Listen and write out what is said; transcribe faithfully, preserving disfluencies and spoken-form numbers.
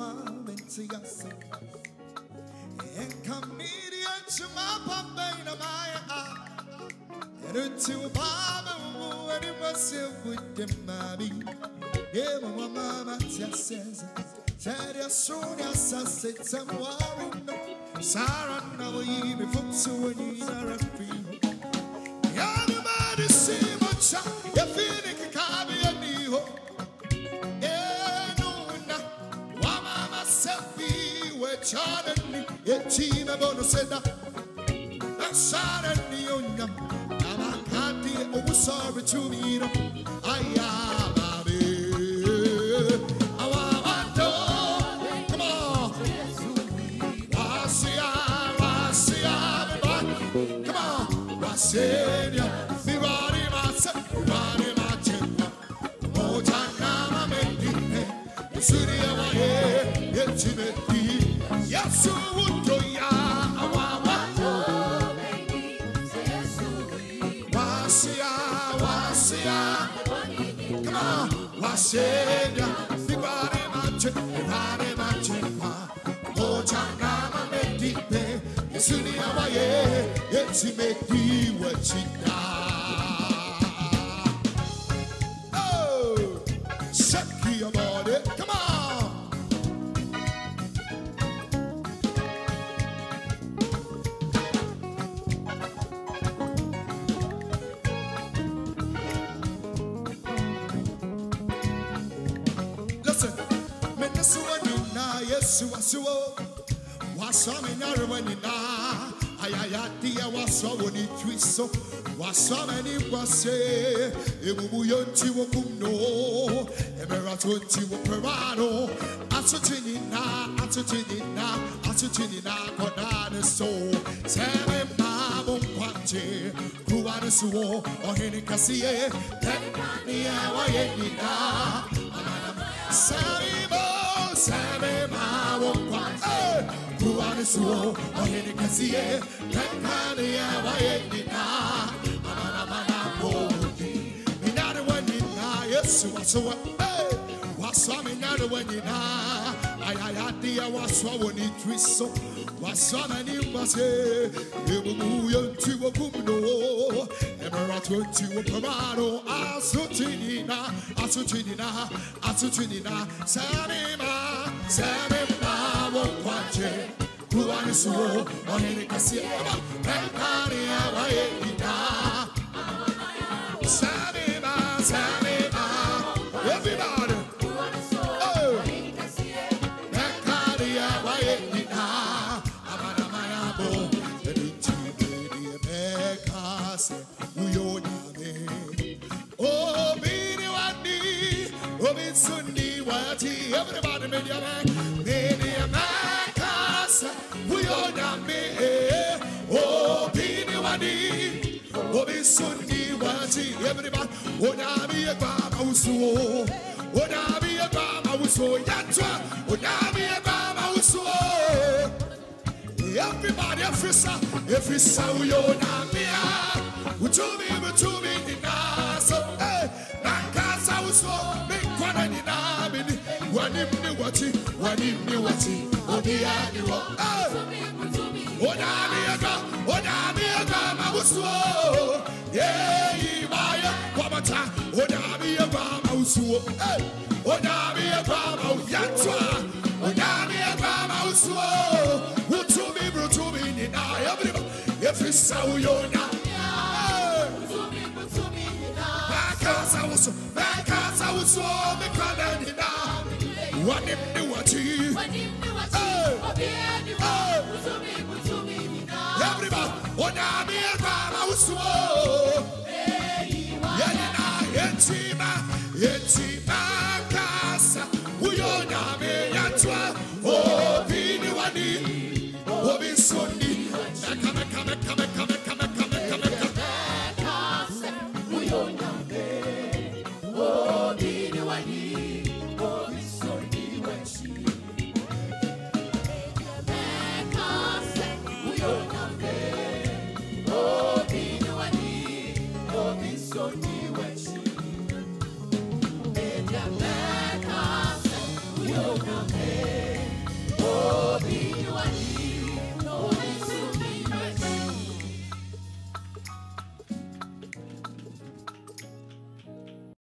mom into your son. And comedian to my papa in my eye. And to Baba, and it was with the mommy. Yeah, my mama just says, Tell as soon as I said some warring. Sarah, now you be from so many are free. Everybody see much. You feel like a cabby and you. Yeah, no, no. Wama selfie, we're charting. A team about to say that. That's Sarah, the onion. I'm a candy, oh, sorry to me. I am. Senya, Bibari Massa, Bibari Matempa, Motanama Medine, Suria, Yetimeti, Yasu Toya, Awawato, Wasia, Wasia, come on, Wasenya, Bibari Matempa, Bibari Matempa, Motanama Medine, Suria, Yetimeti. Oh, shake your body, come on. Listen, me nesu wanina Yesu wasuo, wasami naruwanina. Ayayati wasawoni twiso wasamani wase emubuyonti wokumno emeratonti woperano atutinina atutinina atutinina kodane so seme mamo kwante kuwane suwo ohini kasiye tekani awayenina seme seme mamo kwante kuwane suwo ohini kasiye tekani awayenina Yesu waswa eh waswa minado wenina ayayati ya waswa woni twiso waswa mani wase ebumu yonti wokumno emerato ti wopamano asutinina asutinina asutinina samima samima wokwache kuwani suwo ohini kasi aba pekani awayenina samima samima everybody, oh, Nakaria, Wayena, Amanamabo, the Tiggy, Becas, Uyoname, oh, Bini Wadi, Robin Sundi, Wati, everybody, Media Media Macas, Uyoname, oh, Bini Wadi, Robin Sundi, Wati, everybody, Onami, Usuo, Odabi Abama Uso, Yatra, Odabi Abama Uso. Everybody, every sa, every sa, Uyonamia, Utumi, Utumi, Nasa, eh, Nakasa Uso, Mikwana Ninamini, Wanim Niwati, Wanim Niwati, Obiani, eh, Odabi Abama, Odabi Abama Uso, yeah, Ibaya, Wamata, Odabi Abama Usuo, eh, Odabi Abama Yatwa, Odabi Abama Usuo, Utumi, Brutumi, Nina, everybody, every Sauyona, Bakasa Uso, Bakasa Uso, Mikana Nina, Wanim Niwati, everybody, Odabi Abama Usuo. Yetima, yetima.